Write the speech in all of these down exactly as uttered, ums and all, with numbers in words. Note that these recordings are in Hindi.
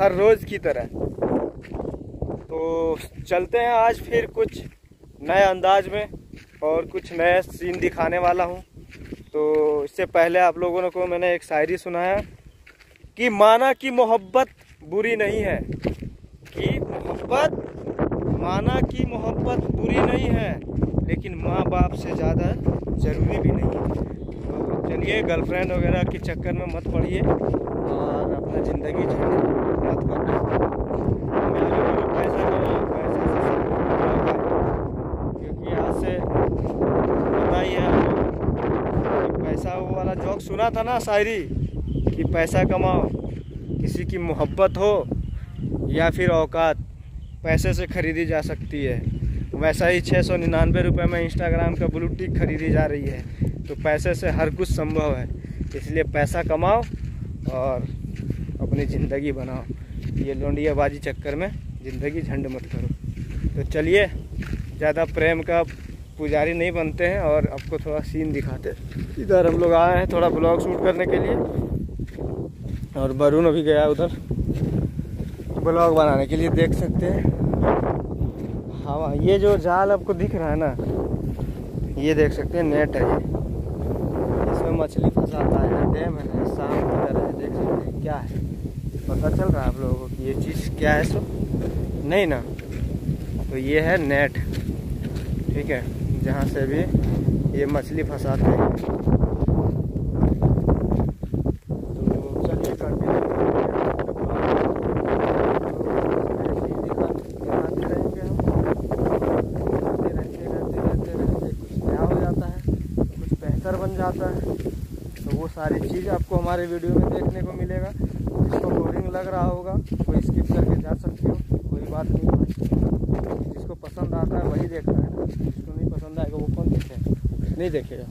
हर रोज़ की तरह। तो चलते हैं आज फिर कुछ नए अंदाज में और कुछ नए सीन दिखाने वाला हूँ। तो इससे पहले आप लोगों को मैंने एक शायरी सुनाया कि माना कि मोहब्बत बुरी नहीं है, कि मोहब्बत माना कि मोहब्बत बुरी नहीं है, लेकिन माँ बाप से ज़्यादा ज़रूरी भी नहीं है। तो चलिए गर्लफ्रेंड वगैरह के चक्कर में मत पड़िए और अपना ज़िंदगी मत करो। पैसा कमाओ, पैसे से सब कुछ होगा, क्योंकि आज से पता ही है कि पैसा वो वाला जोक सुना था ना शायरी कि पैसा कमाओ, किसी की मोहब्बत हो या फिर औकात पैसे से ख़रीदी जा सकती है। वैसा ही छः सौ निन्यानवे रुपये में इंस्टाग्राम का ब्लू टिक खरीदी जा रही है। तो पैसे से हर कुछ संभव है, इसलिए पैसा कमाओ और अपनी ज़िंदगी बनाओ। ये लोंडियाबाजी चक्कर में ज़िंदगी झंड मत करो। तो चलिए ज़्यादा प्रेम का पुजारी नहीं बनते हैं और आपको थोड़ा सीन दिखाते हैं। इधर हम लोग आए हैं थोड़ा ब्लॉग शूट करने के लिए और वरुण अभी गया उधर ब्लॉग बनाने के लिए, देख सकते हैं। हाँ, ये जो जाल आपको दिख रहा है ना, ये देख सकते हैं नेट है, ये इसमें मछली फंसाता है। डैम है ना, शाम की तरह है, देख सकते हैं। क्या है पता चल रहा है आप लोगों को कि ये चीज़ क्या है? सो नहीं ना, तो ये है नेट, ठीक है, जहाँ से भी ये मछली फंसाते हैं। तो चलिए करते हैं, दिखाते रहेंगे हम, रहते रहते रहते रहते रहते कुछ नया हो जाता है, कुछ बेहतर बन जाता है। तो वो सारी चीज़ आपको हमारे वीडियो में देखने को मिलेगा। जिसको बोरिंग लग रहा होगा कोई स्किप करके जा सकते हो, कोई बात नहीं भाई। जिसको पसंद आता है वही देखता है, जिसको नहीं पसंद आएगा वो कौन देखेगा? नहीं देखेगा।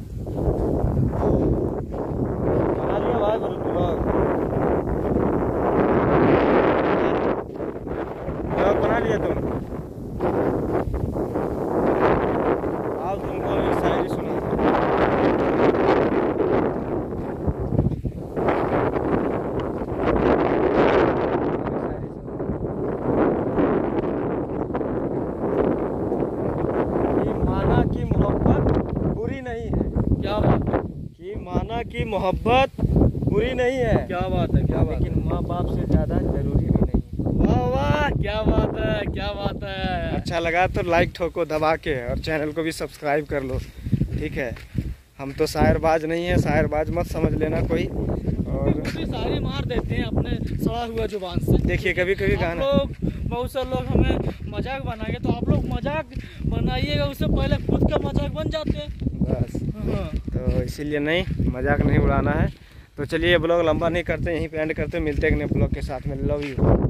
बना लिया भाई ब्लॉग, ब्लॉग बना लिया तुम? आओ तुमको एक शायरी सुना। कि मोहब्बत बुरी नहीं है। क्या बात है? कि माना कि मोहब्बत बुरी नहीं है। क्या बात है, क्या बात, लेकिन माँ बाप से ज़्यादा जरूरी भी नहीं। वाह वाह, क्या बात है, क्या बात है। अच्छा लगा तो लाइक ठोको दबा के और चैनल को भी सब्सक्राइब कर लो, ठीक है। हम तो शायरबाज नहीं है, शायरबाज मत समझ लेना कोई। और सारे मार देते हैं अपने सड़ा हुआ जुबान से। देखिए कभी कभी गाना लोग, बहुत सारे लोग हमें मजाक बनाएंगे, तो आप लोग मजाक बनाइएगा, उससे पहले खुद का मजाक बन जाते हैं बस। हाँ। तो इसीलिए नहीं, मजाक नहीं उड़ाना है। तो चलिए ब्लॉग लंबा नहीं करते, यहीं पे एंड करते, मिलते हैं अगले ब्लॉग के साथ में। Love you.